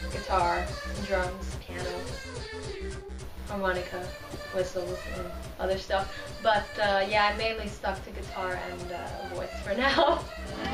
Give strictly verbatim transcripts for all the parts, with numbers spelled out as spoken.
guitar, drums, piano, harmonica, whistles, and other stuff. But uh, yeah, I mainly stuck to guitar and uh, voice for now.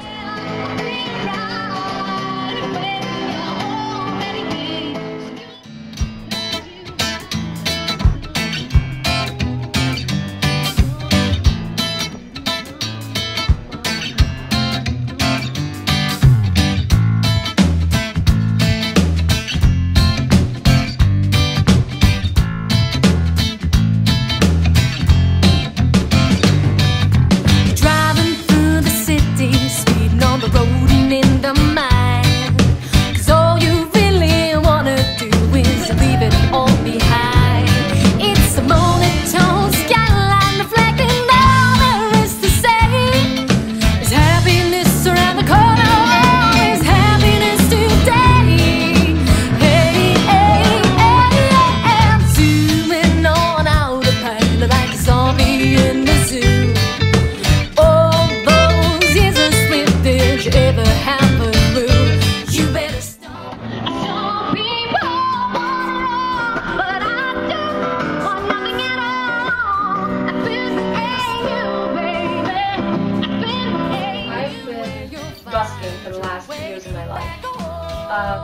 For the last two years of my life. Um,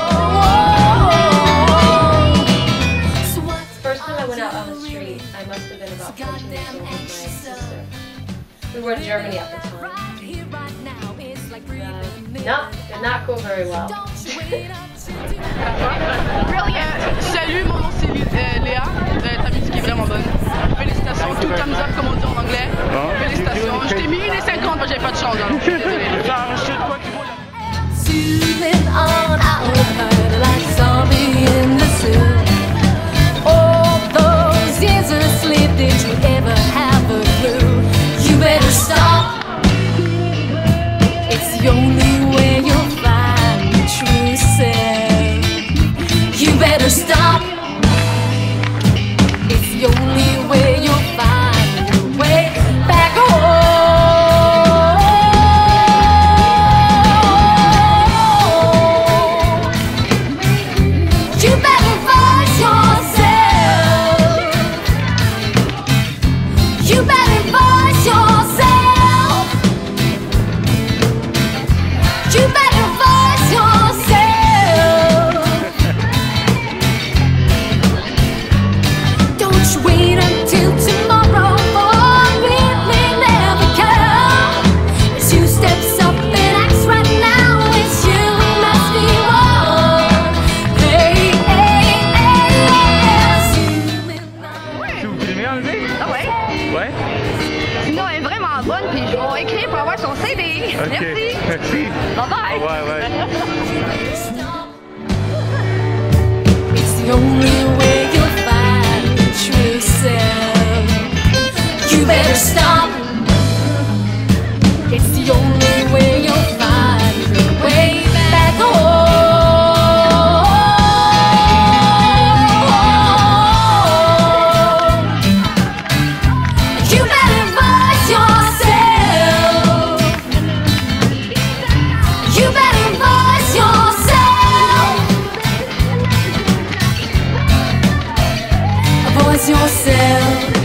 first time I went out on the street, I must have been about fourteen years old with my sister. We were in Germany at the time. Uh, no, did not go very well. Salut, mon nom c'est euh, Léa. Euh, ta musique est vraiment bonne. Félicitations, tout thumbs up comme on dit en anglais. Félicitations. Je t'ai mis une et cinquante parce que j'avais pas de chance. Alors je suis désolée. Zooming on out of her like a zombie in the zoo. All those years of sleep, did you ever have a clue? You better stop. It's the only way you'll find your true self. You better stop. It's the only way you'll find your way back home. Sinon, elle est vraiment bonne, puis je vais écrire pour avoir son C D. Okay. Merci. Merci. Bye bye. Ouais, ouais. It's the only way you'll find your true self. You better stop. It's the only way you'll find your way back home. Yourself.